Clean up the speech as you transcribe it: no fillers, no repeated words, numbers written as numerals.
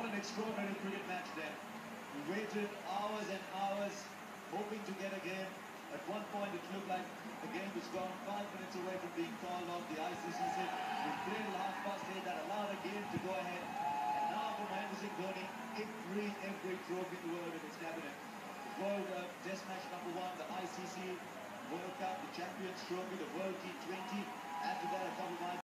What an extraordinary cricket match then. We waited hours and hours, hoping to get a game. At one point it looked like the game was gone 5 minutes away from being called off. The ICC said, we played till 8:30, that allowed a game to go ahead. And now for Mahendra Singh Dhoni, every trophy in the world in his cabinet. World Test match number 1, the ICC World Cup, the Champions Trophy, the World T20. After that, a couple of